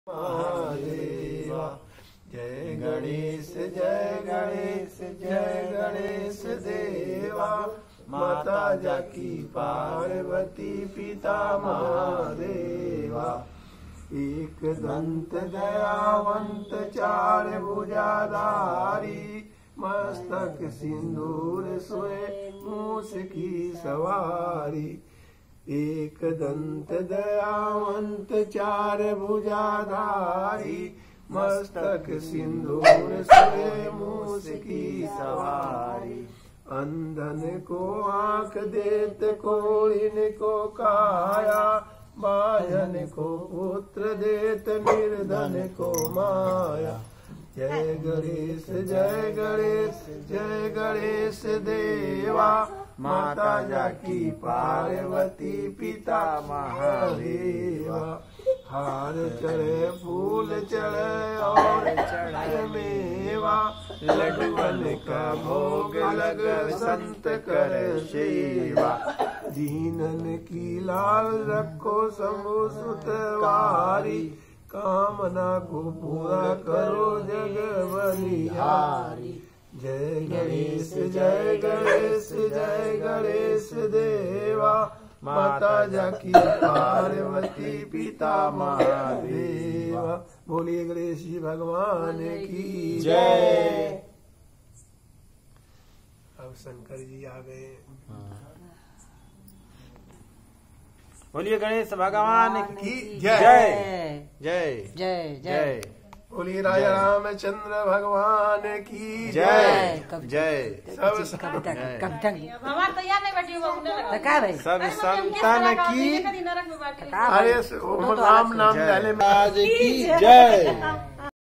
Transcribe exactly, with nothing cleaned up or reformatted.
महादेवा। जय गणेश जय गणेश जय गणेश देवा। माता जाकी पार्वती पिता महादेवा। एक दंत दयावंत चार भुजाधारी। मस्तक सिंदूर सोए मूस की सवारी। एक दंत दयावंत चार भुजाधारी। मस्तक सिंदूर सोए मूस की सवारी। अंधन को आंख देत कोढ़िन को काया। बाझन को पुत्र देत निर्धन को माया। जय गणेश जय गणेश जय गणेश देवा। माता जाकी पार्वती पिता महादेवा। हार चढ़े फूल चढ़े और चढ़े मेवा। लड्डूअन का भोग लग संत कर सेवा। दीनन की लाल रखो शंभु सुतवारी। कामना को पूरा करो जग बलिहारी। जय गणेश जय गणेश जय गणेश देवा। माता जाकी पार्वती पिता महादेवा। बोलिए गणेश जी भगवान की जय। अब शंकर जी आ गए। बोलिए गणेश भगवान की जय जय जय जय। बोलिए राजा रामचंद्र भगवान की जय जय। जय। सब कविता कविता हमार तैयार नहीं बैठी वो का भाई सब संतान की अरे राम नाम डाले आज की जय।